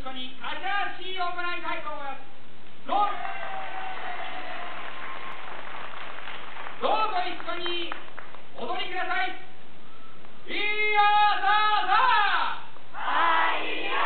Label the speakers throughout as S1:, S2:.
S1: 一緒に新しい行いたいと思います。どうぞ一緒に踊りください。いやさあさあ、はいや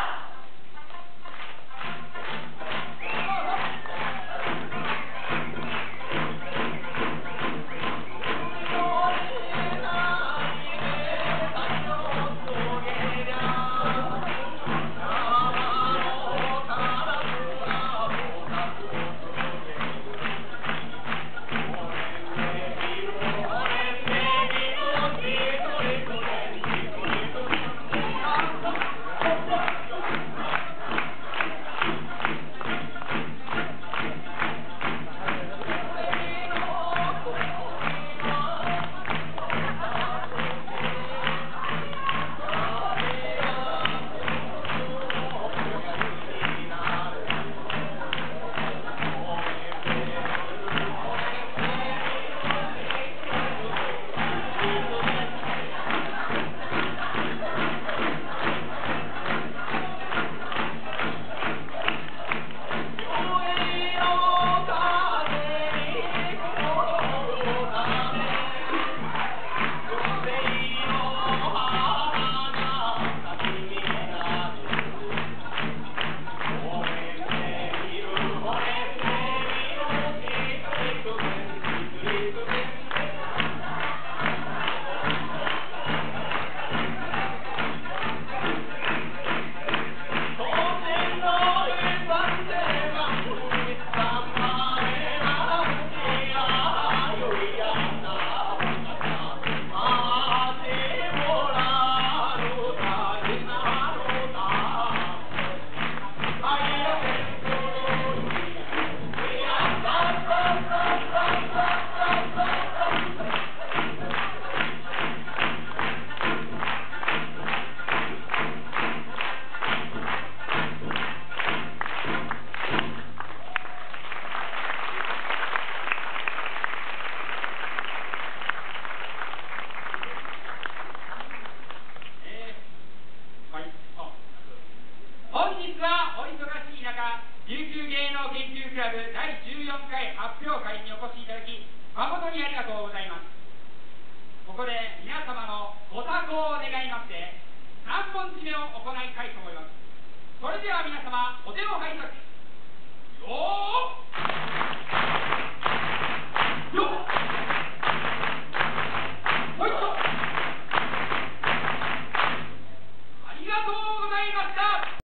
S1: 琉球芸能研究クラブ第14回発表会にお越しいただき誠にありがとうございます。ここで皆様のご多幸を願いまして3本締めを行いたいと思います。それでは皆様お手を拝借。よー